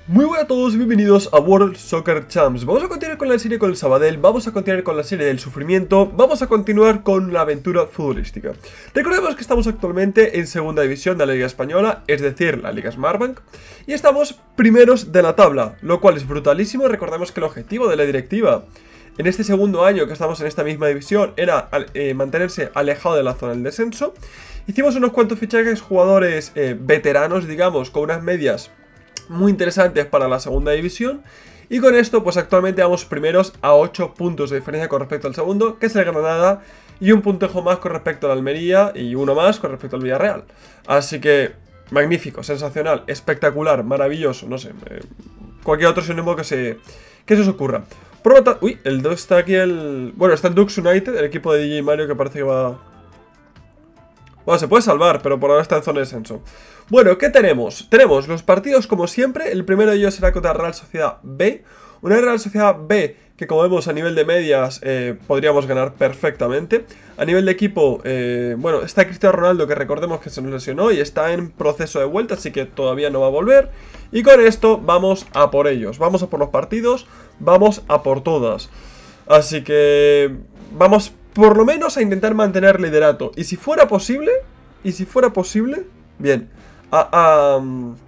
Muy buenas a todos y bienvenidos a World Soccer Champs. Vamos a continuar con la serie con el Sabadell, vamos a continuar con la serie del sufrimiento, vamos a continuar con la aventura futbolística. Recordemos que estamos actualmente en segunda división de la Liga Española, es decir, la Liga Smartbank, y estamos primeros de la tabla, lo cual es brutalísimo. Recordemos que el objetivo de la directiva en este segundo año que estamos en esta misma división era mantenerse alejado de la zona del descenso. Hicimos unos cuantos fichajes, jugadores veteranos, digamos, con unas medias muy interesantes para la segunda división. Y con esto pues actualmente vamos primeros a 8 puntos de diferencia con respecto al segundo, que es el Granada, y un puntejo más con respecto al Almería y uno más con respecto al Villarreal. Así que magnífico, sensacional, espectacular, maravilloso, no sé, cualquier otro sinónimo que se os ocurra. Uy, está aquí el... Bueno, está el Dux United, el equipo de DJ Mario, que parece que va... Bueno, se puede salvar, pero por ahora está en zona de descenso. Bueno, ¿qué tenemos? Tenemos los partidos como siempre. El primero de ellos será contra Real Sociedad B. Una Real Sociedad B que, como vemos, a nivel de medias podríamos ganar perfectamente. A nivel de equipo, bueno, está Cristiano Ronaldo, que recordemos que se nos lesionó y está en proceso de vuelta, así que todavía no va a volver. Y con esto vamos a por ellos. Vamos a por los partidos, vamos a por todas. Así que vamos por lo menos a intentar mantener liderato. Y si fuera posible, bien, a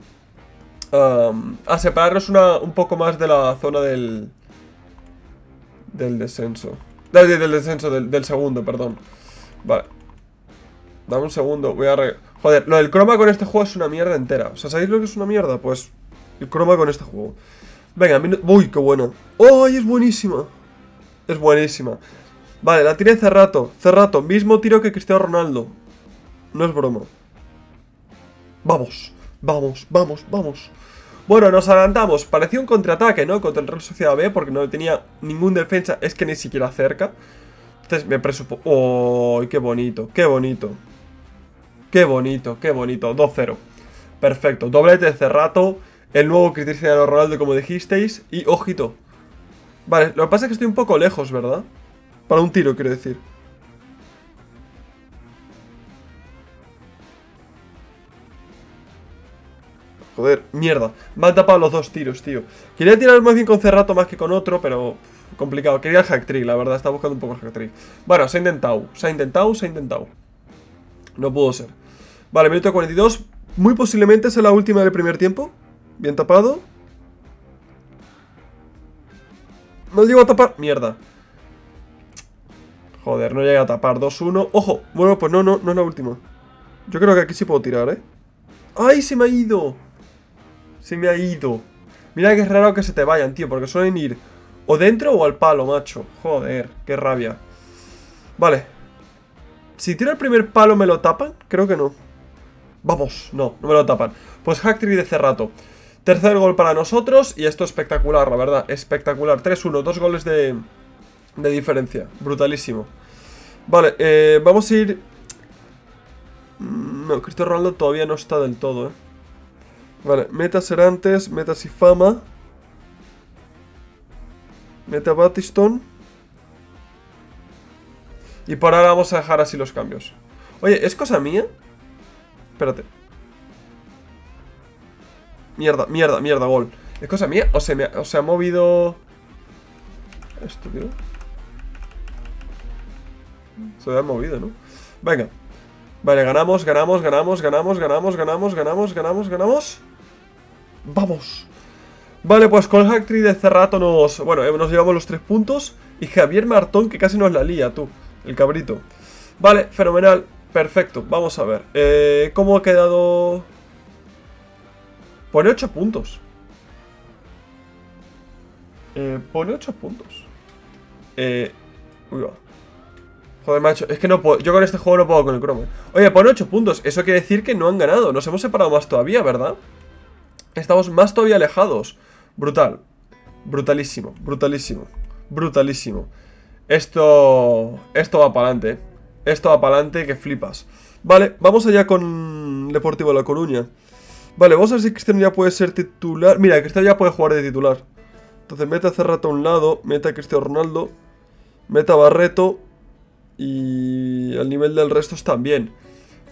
separarnos un poco más de la zona del descenso. Del descenso, del segundo, perdón. Vale. Dame un segundo, voy a... Joder, lo del croma con este juego es una mierda entera. O sea, ¿sabéis lo que es una mierda? Pues el croma con este juego. Venga, uy, qué buena. ¡Ay, es buenísima! Es buenísima. Vale, la tiré Cerrato. Cerrato, mismo tiro que Cristiano Ronaldo. No es broma. Vamos, vamos, vamos, vamos. Bueno, nos adelantamos. Parecía un contraataque, ¿no? Contra el Real Sociedad B, porque no tenía ningún defensa. Es que ni siquiera cerca. Entonces me presupo... ¡Oh, qué bonito! ¡Qué bonito! ¡Qué bonito! ¡Qué bonito! 2-0. Perfecto. Doblete de Cerrato. El nuevo Cristiano Ronaldo, como dijisteis. Y ojito. Vale, lo que pasa es que estoy un poco lejos, ¿verdad? Para un tiro, quiero decir. Joder, mierda. Me han tapado los dos tiros, tío. Quería tirar más bien con Cerrato más que con otro, pero... complicado. Quería el hack trick, la verdad. Estaba buscando un poco el hack trick. Bueno, se ha intentado. Se ha intentado, se ha intentado. No pudo ser. Vale, minuto 42. Muy posiblemente sea la última del primer tiempo. Bien tapado. No llego a tapar. Mierda. Joder, no llega a tapar. 2-1. ¡Ojo! Bueno, pues no es la última. Yo creo que aquí sí puedo tirar, ¿eh? ¡Ay, se me ha ido! Se me ha ido. Mira que es raro que se te vayan, tío, porque suelen ir o dentro o al palo, macho. Joder, qué rabia. Vale. Si tiro el primer palo, ¿me lo tapan? Creo que no. Vamos, no me lo tapan. Pues hack trick de Cerrato. Tercer gol para nosotros. Y esto es espectacular, la verdad. Espectacular. 3-1, 2 goles de diferencia. Brutalísimo. Vale, vamos a ir... No, Cristiano Ronaldo todavía no está del todo, Vale, meta Serantes, meta Sifama. Meta Battiston. Y por ahora vamos a dejar así los cambios. Oye, ¿es cosa mía? Espérate. Mierda, mierda, mierda, gol. ¿Es cosa mía? ¿O se ha movido...? Esto, tío. Se había movido, ¿no? Venga. Vale, ganamos. ¡Vamos! Vale, pues con el hack trick de Cerrato nos llevamos los 3 puntos. Y Javier Martón, que casi nos la lía, tú. El cabrito. Vale, fenomenal. Perfecto, vamos a ver. ¿Cómo ha quedado? Pone 8 puntos. Pone 8 puntos. Uy, va. Joder, macho, es que no puedo. Yo con este juego no puedo con el cromo. Oye, pone 8 puntos. Eso quiere decir que no han ganado. Nos hemos separado más todavía, ¿verdad? Estamos más todavía alejados. Brutal. Brutalísimo, brutalísimo. Brutalísimo. Esto va para adelante, Esto va para adelante que flipas. Vale, vamos allá con Deportivo La Coruña. Vale, vamos a ver si Cristiano ya puede ser titular. Mira, Cristiano ya puede jugar de titular. Entonces mete a Cerrato a un lado, mete a Cristiano Ronaldo, mete a Barreto. Y al nivel del resto están bien.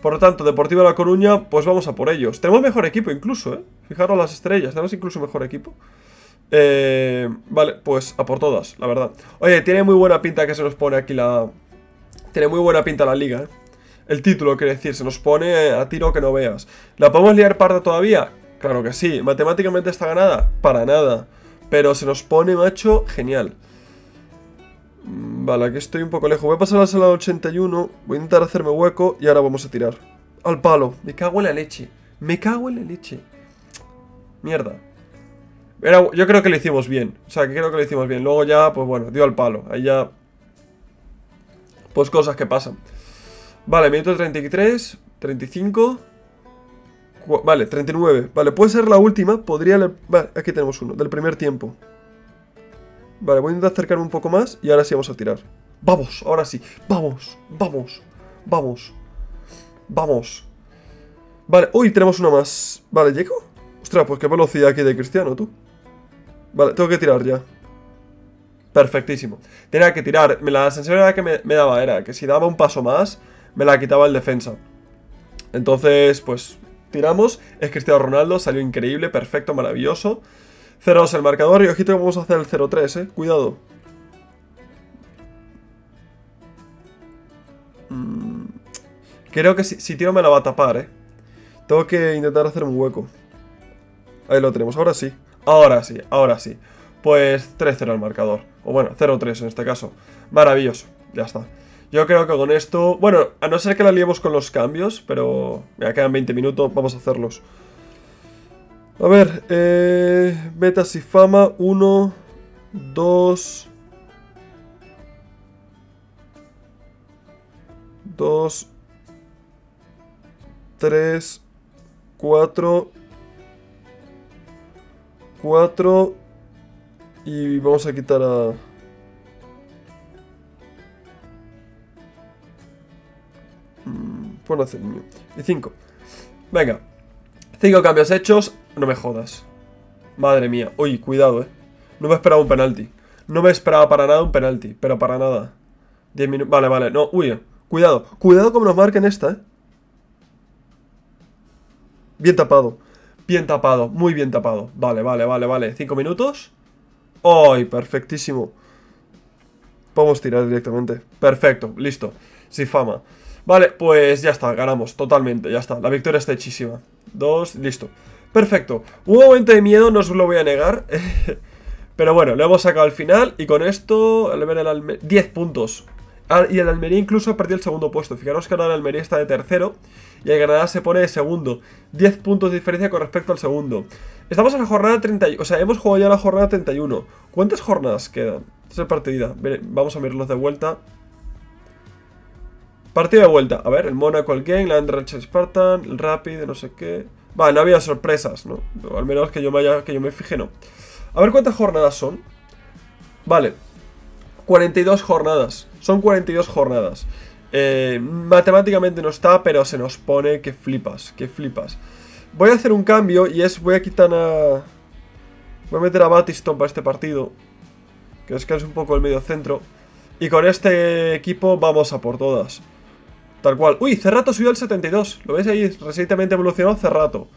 Por lo tanto, Deportivo La Coruña, pues vamos a por ellos. Tenemos mejor equipo incluso, Fijaros las estrellas, tenemos incluso mejor equipo. Vale, pues a por todas, la verdad. Oye, tiene muy buena pinta que se nos pone aquí la... Tiene muy buena pinta la liga, El título, quiere decir, se nos pone a tiro que no veas. ¿La podemos liar parda todavía? Claro que sí. ¿Matemáticamente está ganada? Para nada. Pero se nos pone, macho, genial. Vale, aquí estoy un poco lejos. Voy a pasar a la sala 81. Voy a intentar hacerme hueco y ahora vamos a tirar. Al palo. Me cago en la leche. Me cago en la leche. Mierda. Yo creo que lo hicimos bien. O sea, que creo que lo hicimos bien. Luego ya, pues bueno, dio al palo. Ahí ya... Pues cosas que pasan. Vale, minuto 33, 35... Vale, 39. Vale, puede ser la última. Podría... Vale, aquí tenemos uno, del primer tiempo. Vale, voy a intentar acercarme un poco más y ahora sí vamos a tirar. ¡Vamos! Ahora sí. ¡Vamos! ¡Vamos! ¡Vamos! ¡Vamos! Vale, uy, tenemos una más. Vale, ¿llego? Ostras, pues qué velocidad aquí de Cristiano, tú. Vale, tengo que tirar ya. Perfectísimo. Tenía que tirar. La sensación que me daba era que si daba un paso más, me la quitaba el defensa. Entonces, pues... Tiramos, es Cristiano Ronaldo, salió increíble, perfecto, maravilloso. 0-2 el marcador y ojito que vamos a hacer el 0-3, cuidado. Creo que si tiro me la va a tapar, Tengo que intentar hacer un hueco. Ahí lo tenemos, ahora sí. Ahora sí, ahora sí. Pues 3-0 el marcador. O bueno, 0-3 en este caso. Maravilloso, ya está. Yo creo que con esto... Bueno, a no ser que la liemos con los cambios, pero... Me quedan 20 minutos, vamos a hacerlos. A ver, Metas y Fama, 1, 2... 2... 3... 4... 4... Y vamos a quitar a... Pon hacer niño. Y 5. Venga. 5 cambios hechos. No me jodas. Madre mía. Uy, cuidado, No me esperaba un penalti. No me esperaba para nada un penalti. Pero para nada. 10 minutos. Vale, vale. No, uy. Cuidado. Cuidado como nos marquen esta, Bien tapado. Bien tapado. Muy bien tapado. Vale, vale, vale, vale. 5 minutos. ¡Ay! Perfectísimo. Podemos tirar directamente. Perfecto. Listo. Sin fama. Vale, pues ya está, ganamos, totalmente, ya está, la victoria está hechísima. 2, listo. Perfecto, un momento de miedo, no os lo voy a negar. Pero bueno, lo hemos sacado al final. Y con esto, 10 puntos. Y el Almería incluso perdió el segundo puesto. Fijaros que ahora el Almería está de tercero y el Granada se pone de segundo. 10 puntos de diferencia con respecto al segundo. Estamos en la jornada 31, o sea, hemos jugado ya la jornada 31. ¿Cuántas jornadas quedan? Esta es partida, vamos a mirarlos de vuelta. Partido de vuelta. A ver, el Mónaco, el Genk, la Anderlecht Spartan, el Rapid, no sé qué. Vale, no había sorpresas, ¿no? O al menos que yo me fije, no. A ver cuántas jornadas son. Vale. 42 jornadas. Son 42 jornadas. Matemáticamente no está, pero se nos pone que flipas, que flipas. Voy a hacer un cambio y voy a quitar a... Voy a meter a Battiston para este partido, que es un poco el medio centro. Y con este equipo vamos a por todas. Tal cual. Uy, Cerrato subió al 72. ¿Lo veis ahí? Recientemente evolucionó Cerrato.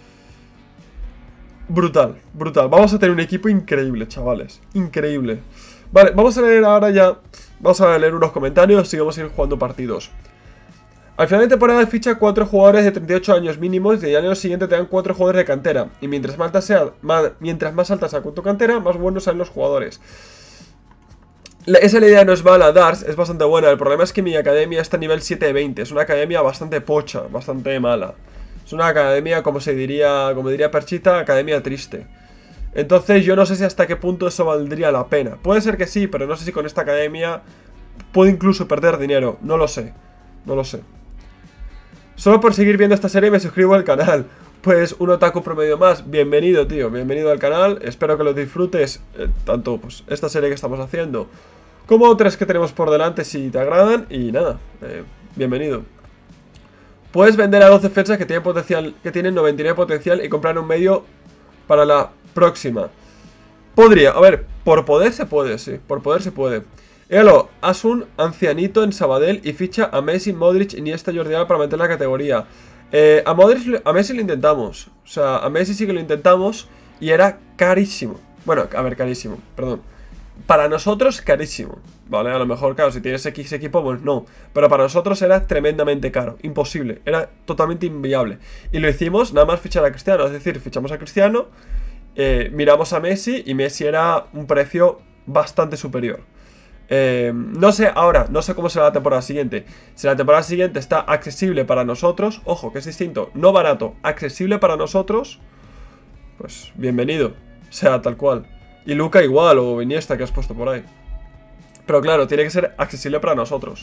Brutal, brutal. Vamos a tener un equipo increíble, chavales. Increíble. Vale, vamos a leer ahora ya. Vamos a leer unos comentarios y vamos a ir jugando partidos. Al final de temporada ficha 4 jugadores de 38 años mínimos y al año siguiente te dan 4 jugadores de cantera. Y mientras más alta sea tu cantera, más buenos sean los jugadores. Esa idea no es mala, Dars, es bastante buena. El problema es que mi academia está a nivel 7 de 20. Es una academia bastante pocha, bastante mala. Es una academia, como diría Perchita, academia triste. Entonces yo no sé si hasta qué punto eso valdría la pena. Puede ser que sí, pero no sé si con esta academia puedo incluso perder dinero. No lo sé, no lo sé. Solo por seguir viendo esta serie me suscribo al canal. Pues un otaku promedio más, bienvenido tío, bienvenido al canal. Espero que lo disfrutes, tanto pues esta serie que estamos haciendo como otras que tenemos por delante si te agradan. Y nada, bienvenido. Puedes vender a 2 defensas que tienen 99 potencial y comprar un medio para la próxima. Podría, a ver, por poder se puede, sí, por poder se puede. Égalo, haz un ancianito en Sabadell y ficha a Messi, Modric, Iniesta, Jordi Alba para meter la categoría. A Messi lo intentamos. O sea, a Messi sí que lo intentamos y era carísimo. Bueno, a ver, carísimo, perdón. Para nosotros, carísimo. Vale, a lo mejor, claro, si tienes X equipo, pues no. Pero para nosotros era tremendamente caro. Imposible, era totalmente inviable. Y lo hicimos nada más fichar a Cristiano. Es decir, fichamos a Cristiano, miramos a Messi y Messi era un precio bastante superior. No sé ahora, no sé cómo será la temporada siguiente. Si la temporada siguiente está accesible para nosotros, ojo, que es distinto, no barato, accesible para nosotros, pues bienvenido, sea tal cual. Y Luka igual, o Iniesta que has puesto por ahí. Pero claro, tiene que ser accesible para nosotros.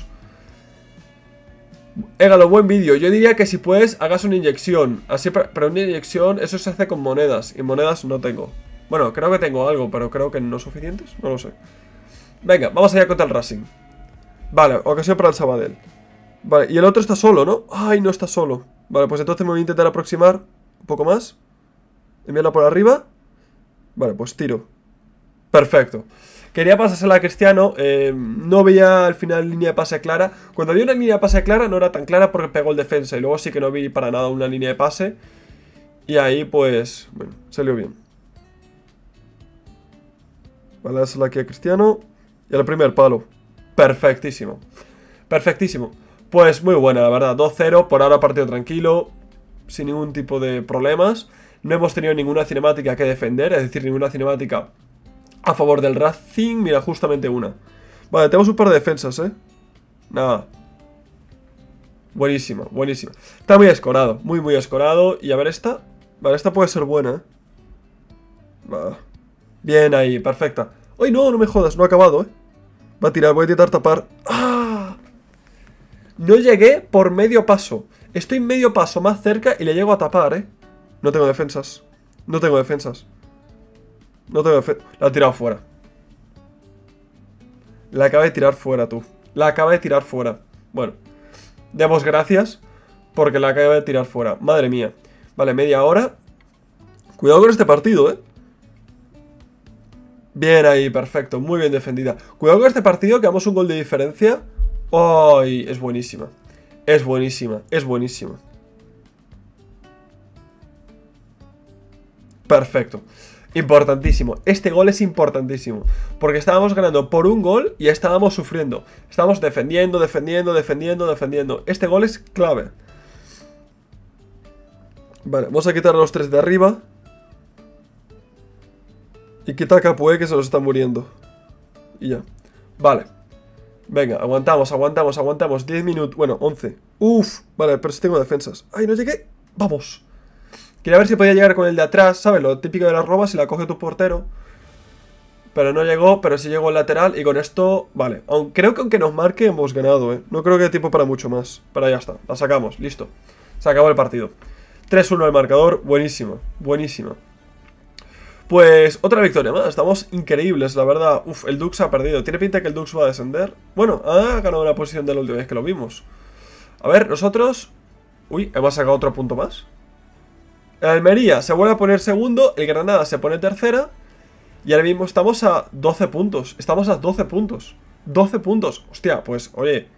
Égalo, buen vídeo. Yo diría que si puedes, hagas una inyección. Así, pero una inyección, eso se hace con monedas. Y monedas no tengo. Bueno, creo que tengo algo, pero creo que no suficientes. No lo sé. Venga, vamos allá contra el Racing. Vale, ocasión para el Sabadell. Vale, y el otro está solo, ¿no? Ay, no está solo. Vale, pues entonces me voy a intentar aproximar un poco más. Enviarla por arriba. Vale, pues tiro. Perfecto. Quería pasársela a Cristiano. No veía al final línea de pase clara. Cuando vi una línea de pase clara no era tan clara porque pegó el defensa. Y luego sí que no vi para nada una línea de pase. Y ahí pues, bueno, salió bien. Vale, dársela aquí a Cristiano. Y al primer palo. Perfectísimo. Perfectísimo. Pues muy buena, la verdad. 2-0. Por ahora partido tranquilo. Sin ningún tipo de problemas. No hemos tenido ninguna cinemática que defender. Es decir, ninguna cinemática a favor del Racing. Mira, justamente una. Vale, tenemos un par de defensas, Nada. Buenísima, buenísima. Está muy escorado. Muy, muy escorado. Y a ver esta. Vale, esta puede ser buena, Va. Bien ahí, perfecta. ¡Ay, no! No me jodas, no ha acabado, Va a tirar, voy a intentar tapar. ¡Ah! No llegué por medio paso. Estoy medio paso más cerca y le llego a tapar, No tengo defensas. No tengo defensas. No tengo defensas. La ha tirado fuera. La acaba de tirar fuera, tú. La acaba de tirar fuera. Bueno. Demos gracias porque la acaba de tirar fuera. Madre mía. Vale, media hora. Cuidado con este partido, Bien ahí, perfecto, muy bien defendida. Cuidado con este partido, que damos un gol de diferencia. ¡Ay! Es buenísima. Es buenísima, es buenísima. Perfecto. Importantísimo, este gol es importantísimo. Porque estábamos ganando por un gol y estábamos sufriendo. Estábamos defendiendo, defendiendo, defendiendo, defendiendo. Este gol es clave. Vale, vamos a quitar a los tres de arriba. Y quita a Capoe que se nos está muriendo. Y ya. Vale. Venga, aguantamos, aguantamos, aguantamos. 10 minutos, bueno, 11. Uf, vale, pero si tengo defensas. ¡Ay, no llegué! ¡Vamos! Quería ver si podía llegar con el de atrás, ¿sabes? Lo típico de las robas, si la coge tu portero. Pero no llegó, pero sí llegó el lateral. Y con esto, vale. Creo que aunque nos marque hemos ganado, No creo que haya tiempo para mucho más. Pero ya está, la sacamos, listo. Se acabó el partido. 3-1 el marcador, buenísima, buenísima. Pues otra victoria más, estamos increíbles, la verdad. Uf, el Dux ha perdido, tiene pinta que el Dux va a descender. Bueno, ha ganado la posición de la última vez que lo vimos. A ver, nosotros... Uy, hemos sacado otro punto más. El Almería se vuelve a poner segundo, el Granada se pone tercera. Y ahora mismo estamos a 12 puntos, estamos a 12 puntos. 12 puntos, hostia, pues, oye.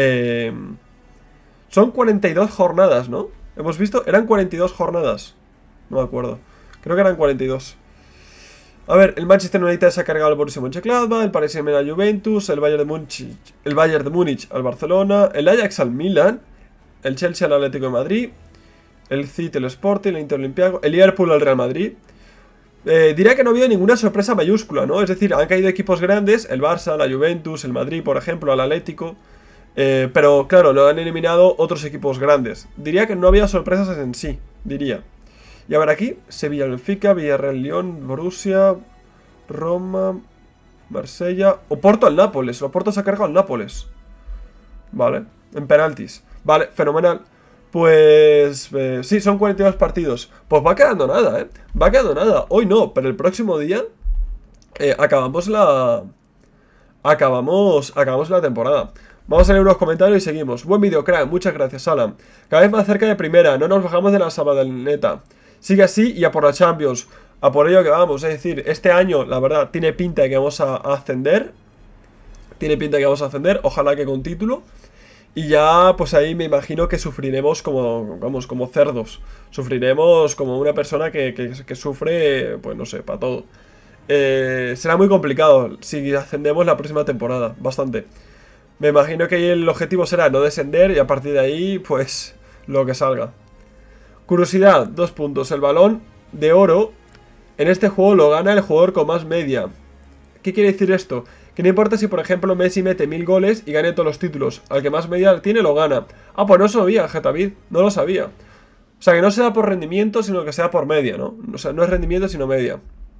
Son 42 jornadas, ¿no? Hemos visto, eran 42 jornadas. No me acuerdo, creo que eran 42. A ver, el Manchester United se ha cargado al Borussia Mönchengladbach, el Paris Saint-Germain al Juventus, el Bayern de Múnich al Barcelona, el Ajax al Milan, el Chelsea al Atlético de Madrid, el City al Sporting, el Inter Olympiacos, el Liverpool al Real Madrid. Diría que no ha habido ninguna sorpresa mayúscula, ¿no? Es decir, han caído equipos grandes, el Barça, la Juventus, el Madrid, por ejemplo, el Atlético. Pero claro, lo han eliminado otros equipos grandes. Diría que no había sorpresas en sí, diría. Y a ver aquí, Sevilla, Benfica, Villarreal, Lyon, Borussia, Roma, Marsella, Oporto al Nápoles. El Oporto se ha cargado al Nápoles. Vale, en penaltis. Vale, fenomenal. Pues sí, son 42 partidos. Pues va quedando nada, va quedando nada. Hoy no, pero el próximo día acabamos la temporada. Vamos a leer unos comentarios y seguimos. Buen vídeo, crack, muchas gracias, Alan. Cada vez más cerca de primera, no nos bajamos de la Sabadellneta. Sigue así y a por la Champions. A por ello que vamos, es decir, este año, la verdad, tiene pinta de que vamos a ascender. Tiene pinta que vamos a ascender, ojalá que con título. Y ya, pues ahí me imagino que sufriremos como, vamos, como cerdos. Sufriremos como una persona que sufre, pues no sé, para todo. Será muy complicado si ascendemos la próxima temporada, bastante. Me imagino que el objetivo será no descender y a partir de ahí, pues, lo que salga. Curiosidad, 2 puntos. El balón de oro en este juego lo gana el jugador con más media. ¿Qué quiere decir esto? Que no importa si, por ejemplo, Messi mete 1000 goles y gane todos los títulos. Al que más media tiene, lo gana. Ah, pues no sabía, Getavid. No lo sabía. O sea, que no sea por rendimiento, sino que sea por media, ¿no? O sea, no es rendimiento, sino media.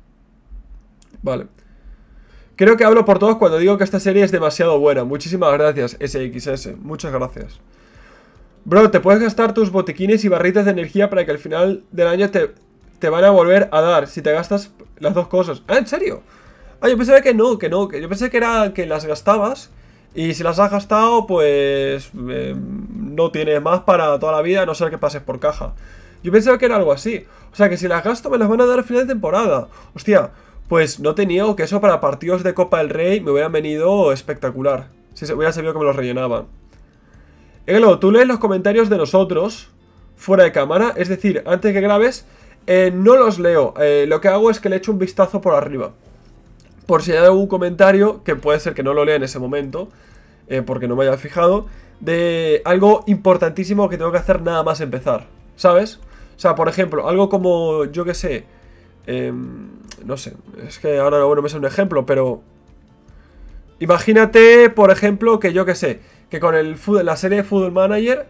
Vale. Creo que hablo por todos cuando digo que esta serie es demasiado buena. Muchísimas gracias, SXS. Muchas gracias. Bro, te puedes gastar tus botiquines y barritas de energía para que al final del año te van a volver a dar si te gastas las dos cosas. Ah, ¿en serio? Ah, yo pensaba que no, que yo pensé que era que las gastabas y si las has gastado, pues no tienes más para toda la vida, a no ser que pases por caja. Yo pensaba que era algo así. O sea, que si las gasto me las van a dar al final de temporada. Hostia, pues no te niego que eso para partidos de Copa del Rey me hubieran venido espectacular. Si se hubiera sabido que me los rellenaban. Eglo, tú lees los comentarios de nosotros fuera de cámara, es decir, antes que grabes, no los leo. Lo que hago es que le echo un vistazo por arriba. Por si hay algún comentario, que puede ser que no lo lea en ese momento, porque no me haya fijado, de algo importantísimo que tengo que hacer nada más empezar, ¿sabes? O sea, por ejemplo, algo como, yo qué sé, no sé, es que ahora no me sale un ejemplo, pero imagínate, por ejemplo, que yo qué sé, que con la serie de Football Manager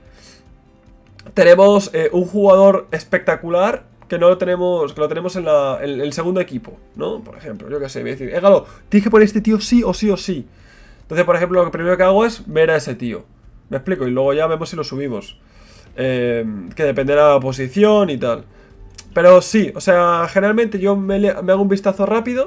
tenemos un jugador espectacular que lo tenemos en el segundo equipo, ¿no? Por ejemplo, yo qué sé, voy a decir, Galo, tienes que poner este tío sí o sí o sí. Entonces, por ejemplo, lo primero que hago es ver a ese tío. ¿Me explico? Y luego ya vemos si lo subimos. Que dependerá de la posición y tal. Pero sí, o sea, generalmente yo me hago un vistazo rápido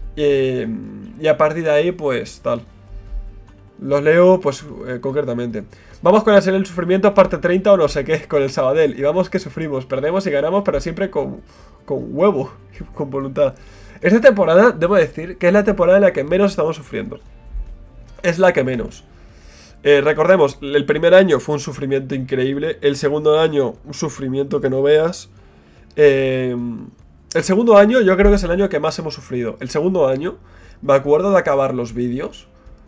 y a partir de ahí, pues, tal. Los leo, pues, concretamente. Vamos con la serie del sufrimiento, parte 30 o no sé qué, con el Sabadell. Y vamos que sufrimos, perdemos y ganamos, pero siempre con huevo, con voluntad. Esta temporada, debo decir, que es la temporada en la que menos estamos sufriendo. Es la que menos. Recordemos, el primer año fue un sufrimiento increíble. El segundo año, un sufrimiento que no veas. El segundo año yo creo que es el año que más hemos sufrido. El segundo año, me acuerdo de acabar los vídeos.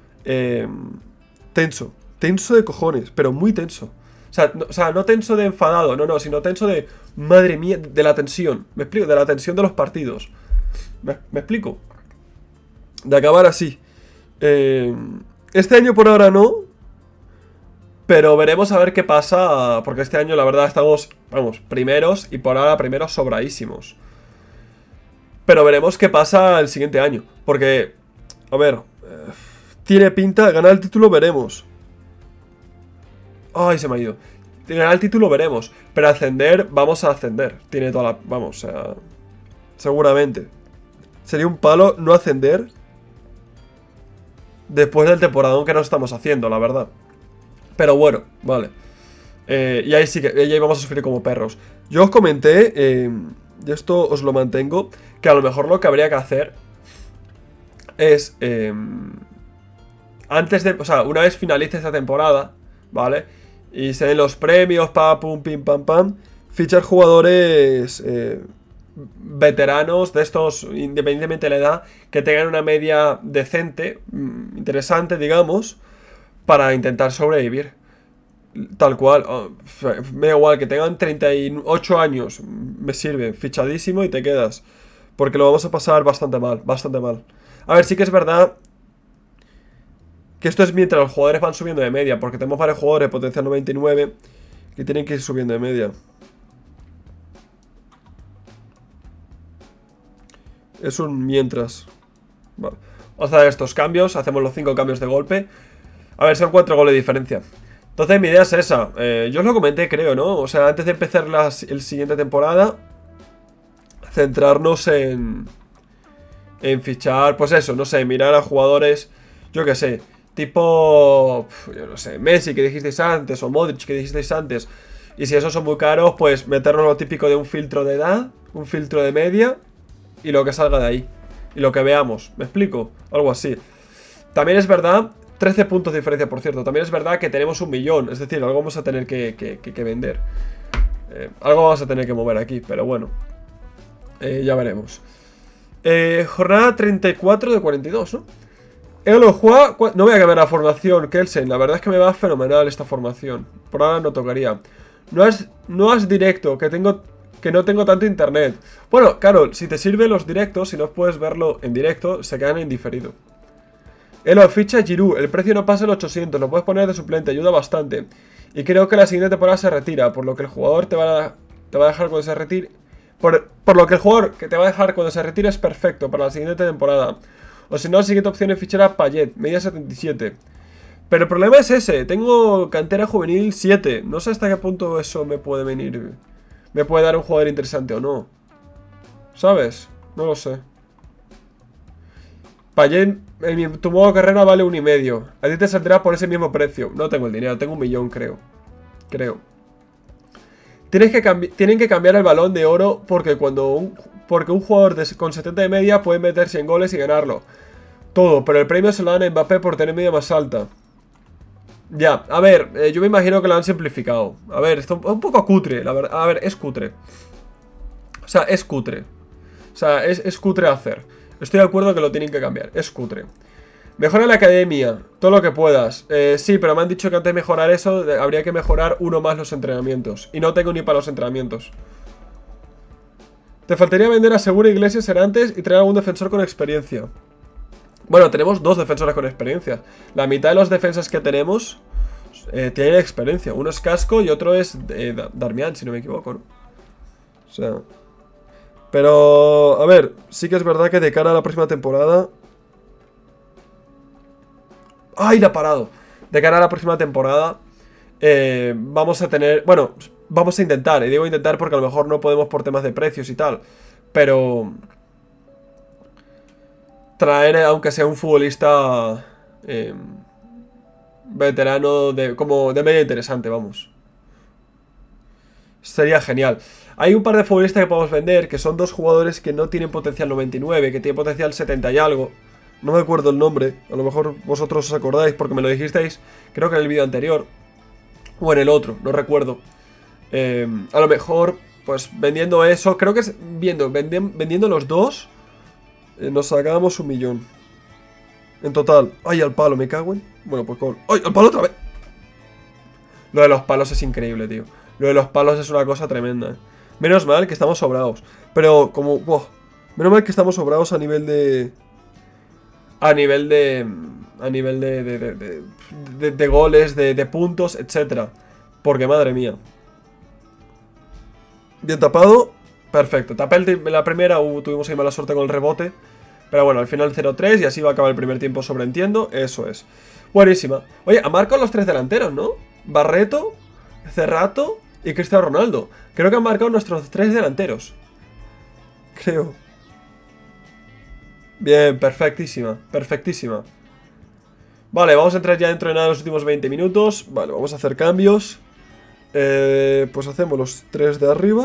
Tenso. Tenso de cojones, pero muy tenso. O sea, no tenso de enfadado, no, sino tenso de, madre mía, de la tensión. ¿Me explico? De la tensión de los partidos. ¿Me explico? De acabar así. Este año por ahora no. Pero veremos a ver qué pasa. Porque este año la verdad estamos, vamos, primeros. Y por ahora primeros sobradísimos. Pero veremos qué pasa el siguiente año. Porque, a ver, tiene pinta, ganar el título veremos. Ay, se me ha ido. Ganar el título veremos. Pero ascender, vamos a ascender. Tiene toda la... Vamos, o sea... Seguramente. Sería un palo no ascender después del temporadón que nos estamos haciendo, la verdad. Pero bueno, vale. Y ahí sí que ahí vamos a sufrir como perros. Yo os comenté, y esto os lo mantengo, que a lo mejor lo que habría que hacer es... antes de... O sea, una vez finalice esta temporada, ¿vale? Y se den los premios, pum, pim, pam, pam. Fichar jugadores veteranos de estos, independientemente de la edad, que tengan una media decente, interesante, digamos, para intentar sobrevivir. Tal cual. Me da igual, que tengan 38 años, me sirve, fichadísimo y te quedas. Porque lo vamos a pasar bastante mal, bastante mal. A ver, sí que es verdad que esto es mientras los jugadores van subiendo de media, porque tenemos varios jugadores de potencial 99 que tienen que ir subiendo de media. Es un mientras. Vale. Vamos a hacer estos cambios, hacemos los 5 cambios de golpe. A ver, son 4 goles de diferencia. Entonces mi idea es esa. Yo os lo comenté, creo, ¿no? O sea, antes de empezar la siguiente temporada, centrarnos en fichar, pues eso, no sé, mirar a jugadores, yo qué sé, tipo, yo no sé, Messi que dijisteis antes, o Modric que dijisteis antes. Y si esos son muy caros, pues meternos lo típico de un filtro de edad, un filtro de media, y lo que salga de ahí. Y lo que veamos, ¿me explico? Algo así. También es verdad 13 puntos de diferencia, por cierto. También es verdad que tenemos 1.000.000. Es decir, algo vamos a tener que vender. Algo vamos a tener que mover aquí, pero bueno. Ya veremos. Jornada 34 de 42, ¿no? No voy a cambiar la formación, Kelsen. La verdad es que me va fenomenal esta formación. Por ahora no tocaría. No has directo, que no tengo tanto internet. Bueno, claro, si te sirven los directos, si no puedes verlo en directo, se quedan en diferido. Ficha Giroud, el precio no pasa el 800, lo puedes poner de suplente, ayuda bastante. Y creo que la siguiente temporada se retira, por lo que el jugador te va a dejar cuando se retire. Por lo que el jugador que te va a dejar cuando se retire es perfecto para la siguiente temporada. O si no, la siguiente opción es fichar a Payet, media 77. Pero el problema es ese, tengo cantera juvenil 7. No sé hasta qué punto eso me puede venir. Me puede dar un jugador interesante o no. ¿Sabes? No lo sé. Payet, en tu modo carrera vale 1,5. A ti te saldrá por ese mismo precio. No tengo el dinero, tengo 1.000.000, creo. Tienen que cambiar el balón de oro porque porque un jugador con 70 de media puede meter 100 goles y ganarlo. Todo, pero el premio se lo dan a Mbappé por tener media más alta. Ya, a ver, yo me imagino que lo han simplificado. A ver, esto es un poco cutre, la verdad. A ver, es cutre. O sea, es cutre. O sea, es cutre hacer. Estoy de acuerdo que lo tienen que cambiar. Es cutre. Mejora la academia, todo lo que puedas. Sí, pero me han dicho que antes de mejorar eso habría que mejorar uno más los entrenamientos. Y no tengo ni para los entrenamientos. Te faltaría vender a Segura Iglesias antes y traer algún defensor con experiencia. Bueno, tenemos 2 defensores con experiencia. La mitad de los defensas que tenemos tienen experiencia. Uno es Casco y otro es Darmian, si no me equivoco, ¿no? O sea... Pero, a ver, sí que es verdad que de cara a la próxima temporada... ¡Ay, la ha parado! De cara a la próxima temporada vamos a tener... Bueno, vamos a intentar. Y digo intentar porque a lo mejor no podemos por temas de precios y tal. Pero... traer, aunque sea un futbolista veterano como de media interesante, vamos. Sería genial. Hay un par de futbolistas que podemos vender, que son 2 jugadores que no tienen potencial 99, que tienen potencial 70 y algo. No me acuerdo el nombre, a lo mejor vosotros os acordáis porque me lo dijisteis, creo que en el vídeo anterior. O en el otro, no recuerdo. A lo mejor, pues vendiendo eso, creo que es vendiendo los 2, nos sacamos 1.000.000. En total. ¡Ay, al palo! Me cago en... Bueno, pues con... ¡Ay, al palo otra vez! Lo de los palos es increíble, tío. Lo de los palos es una cosa tremenda. Menos mal que estamos sobrados. Pero como... Wow, menos mal que estamos sobrados a nivel de... A nivel de goles, de puntos, etcétera. Porque madre mía. Bien tapado. Perfecto. Tapé la primera, tuvimos ahí mala suerte con el rebote. Pero bueno, al final 0-3 y así va a acabar el primer tiempo, sobreentiendo. Eso es. Buenísima. Oye, ha marcado los 3 delanteros, ¿no? Barreto, Cerrato y Cristiano Ronaldo. Creo que han marcado nuestros 3 delanteros. Creo. Bien, perfectísima, perfectísima. Vale, vamos a entrar ya dentro de nada de los últimos 20 minutos. Vale, vamos a hacer cambios. Pues hacemos los 3 de arriba.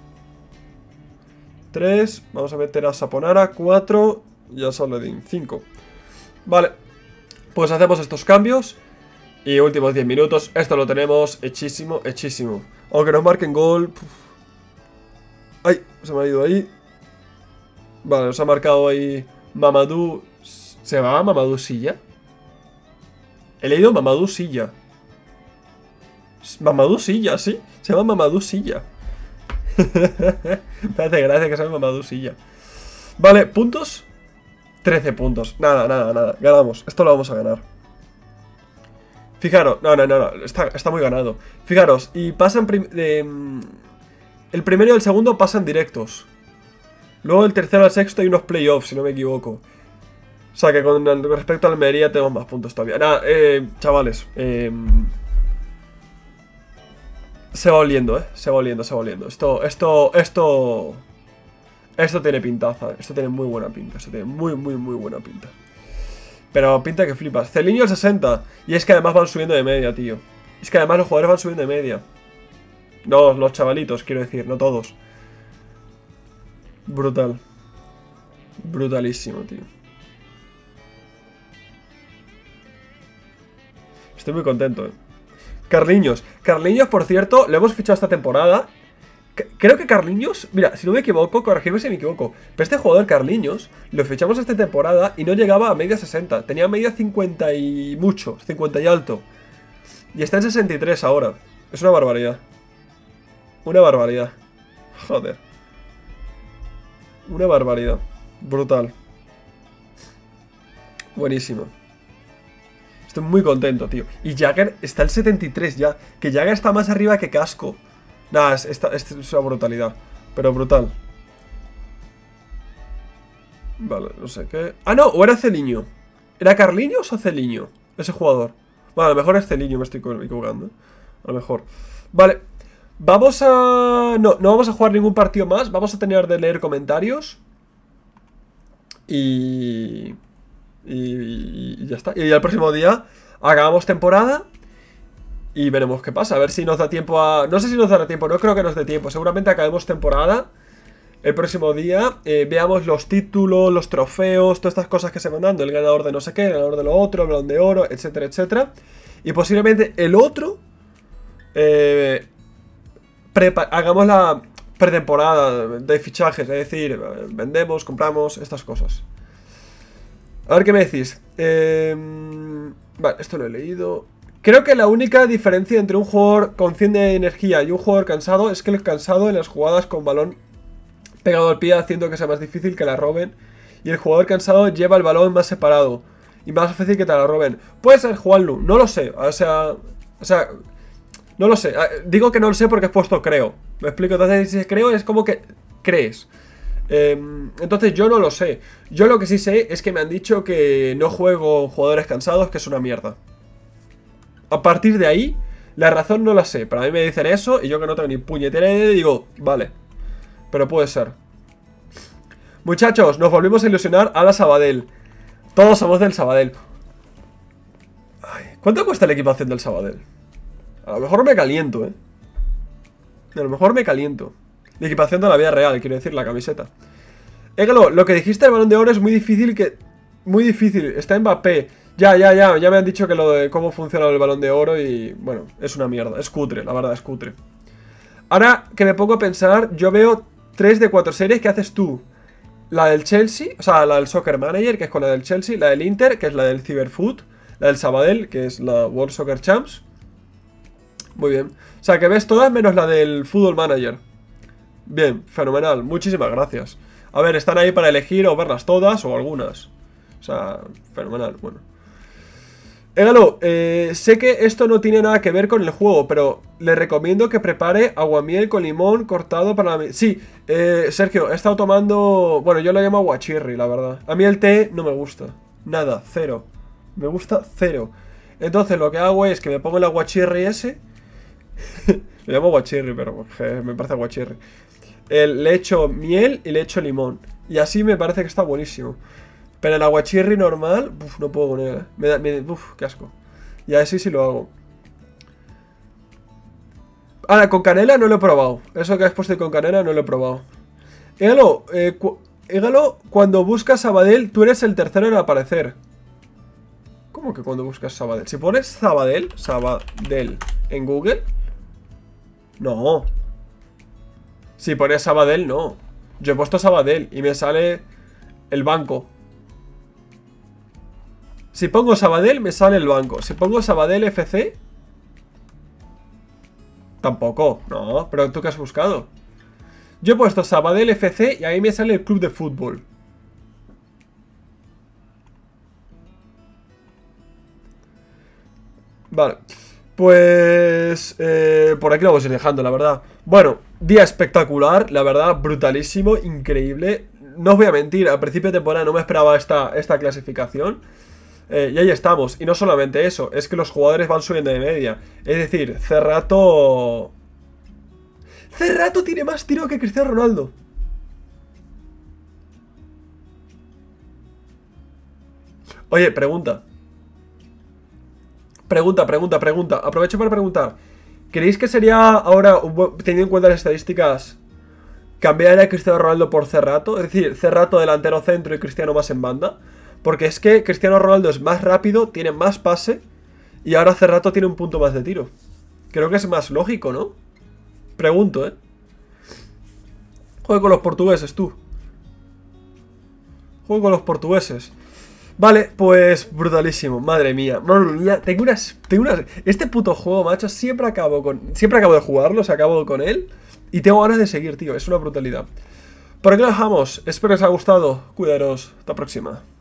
3, vamos a meter a Saponara, 4 y a Saladin, 5. Vale, pues hacemos estos cambios. Y últimos 10 minutos, esto lo tenemos hechísimo, hechísimo. Aunque nos marquen gol. Ay, se me ha ido ahí. Vale, nos ha marcado ahí Mamadou. ¿Se llamaba Mamadou Silla? He leído Mamadou Silla. Mamadou Silla, sí. Se llama Mamadou Silla. Me hace gracia que se llame Mamadou Silla. Vale, puntos. 13 puntos. Nada. Ganamos. Esto lo vamos a ganar. Fijaros. No. Está muy ganado. Fijaros. Y pasan... el primero y el segundo pasan directos. Luego el tercero al sexto hay unos playoffs, si no me equivoco. O sea que con respecto a Almería tenemos más puntos todavía. Nada, chavales. Se va oliendo, se va oliendo. Esto tiene pintaza. Esto tiene muy buena pinta. Esto tiene muy buena pinta. Pero pinta que flipas. Celinho al 60. Y es que además van subiendo de media, tío. Es que además los jugadores van subiendo de media. No, los chavalitos, quiero decir, no todos. Brutal. Brutalísimo, tío. Estoy muy contento, Carliños, por cierto, lo hemos fichado esta temporada. Creo que Carliños, mira, si no me equivoco, corregidme si me equivoco, pero este jugador Carliños lo fichamos esta temporada y no llegaba a media 60, tenía media 50 y mucho, 50 y alto. Y está en 63 ahora. Es una barbaridad. Una barbaridad. Joder. Una barbaridad. Brutal. Buenísimo. Estoy muy contento, tío. Y Jagger está el 73 ya. Que Jagger está más arriba que Casco. Nada, es una brutalidad. Pero brutal. Vale, no sé qué. Ah, no, o era Celiño. ¿Era Carliños o Celiño? Ese jugador. Vale, a lo mejor es Celiño, me estoy equivocando. A lo mejor. Vale. Vamos a... No vamos a jugar ningún partido más. Vamos a tener de leer comentarios. Y ya está. Y el próximo día acabamos temporada y veremos qué pasa. A ver si nos da tiempo a... No sé si nos dará tiempo, no creo que nos dé tiempo. Seguramente acabemos temporada el próximo día. Veamos los títulos, los trofeos, todas estas cosas que se van dando. El ganador de no sé qué, el ganador de lo otro, el balón de oro, etcétera, etcétera. Y posiblemente el otro hagamos la pretemporada de fichajes. Es decir, vendemos, compramos, estas cosas. A ver qué me decís. Vale, esto lo he leído. Creo que la única diferencia entre un jugador con 100 de energía y un jugador cansado es que el cansado en las jugadas con balón pegado al pie haciendo que sea más difícil que la roben, y el jugador cansado lleva el balón más separado y más fácil que te la roben. Puede ser Juanlu, no lo sé. O sea, no lo sé. Digo que no lo sé porque he puesto creo. Me explico. Entonces, si creo es como que crees. Entonces yo no lo sé. Yo lo que sí sé es que me han dicho que no juego jugadores cansados, que es una mierda. A partir de ahí, la razón no la sé. Para mí me dicen eso y yo que no tengo ni puñetera idea digo, vale. Pero puede ser. Muchachos, nos volvimos a ilusionar a la Sabadell. Todos somos del Sabadell. Ay, ¿cuánto cuesta la equipación del Sabadell? A lo mejor me caliento, A lo mejor me caliento. La equipación de la vida real, quiero decir, la camiseta. Égalo, lo que dijiste del Balón de Oro es muy difícil Muy difícil, está Mbappé. Ya me han dicho que lo de cómo funciona el Balón de Oro y... Bueno, es una mierda, es cutre, la verdad, es cutre. Ahora que me pongo a pensar, yo veo 3 de 4 series que haces tú. La del Chelsea, o sea, la del Soccer Manager, que es con la del Chelsea. La del Inter, que es la del Cyberfoot. La del Sabadell, que es la World Soccer Champs. Muy bien. O sea, que ves todas menos la del Football Manager. Bien, fenomenal, muchísimas gracias. A ver, están ahí para elegir o verlas todas o algunas. O sea, fenomenal, bueno. Égalo, sé que esto no tiene nada que ver con el juego, pero le recomiendo que prepare aguamiel con limón cortado para la... Sí, Sergio, he estado tomando... Bueno, yo lo llamo aguachirri, la verdad. A mí el té no me gusta. Nada, cero. Me gusta cero. Entonces lo que hago es que me pongo el aguachirri ese. Lo llamo aguachirri, pero me parece aguachirri. Le echo miel y le echo limón. Y así me parece que está buenísimo. Pero el aguachirri normal, no puedo con él. Qué asco. Y así sí lo hago. Ahora, con canela no lo he probado. Eso que has puesto con canela no lo he probado. Égalo, cuando buscas Sabadell, tú eres el tercero en aparecer. ¿Cómo que cuando buscas Sabadell? Si pones Sabadell en Google... No. Si pones Sabadell, no. Yo he puesto Sabadell y me sale el banco. Si pongo Sabadell, me sale el banco. Si pongo Sabadell FC... Tampoco, no. ¿Pero tú qué has buscado? Yo he puesto Sabadell FC y ahí me sale el club de fútbol. Vale. Pues... por aquí lo vamos a ir dejando, la verdad. Bueno, día espectacular, la verdad, brutalísimo, increíble. No os voy a mentir, al principio de temporada no me esperaba esta clasificación. Y ahí estamos, y no solamente eso, es que los jugadores van subiendo de media. Es decir, Cerrato tiene más tiro que Cristiano Ronaldo. Oye, pregunta. Aprovecho para preguntar. ¿Creéis que sería ahora, teniendo en cuenta las estadísticas, cambiar a Cristiano Ronaldo por Cerrato? Es decir, Cerrato delantero centro y Cristiano más en banda. Porque es que Cristiano Ronaldo es más rápido, tiene más pase Y ahora hace rato tiene un punto más de tiro. Creo que es más lógico, ¿no? Pregunto, ¿eh? Juega con los portugueses, tú. Juego con los portugueses. Vale, pues brutalísimo. Madre mía, tengo unas... Este puto juego, macho, siempre acabo de jugarlo, o sea, acabo con él. Y tengo ganas de seguir, tío, es una brutalidad. Por aquí lo dejamos, espero que os haya gustado. Cuidaros, hasta la próxima.